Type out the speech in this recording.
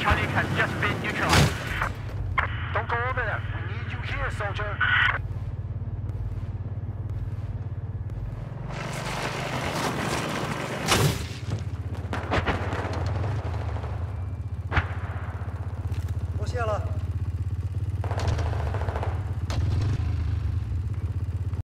Electronic has just been neutralized. Don't go over there. We need you here, soldier. 我卸了。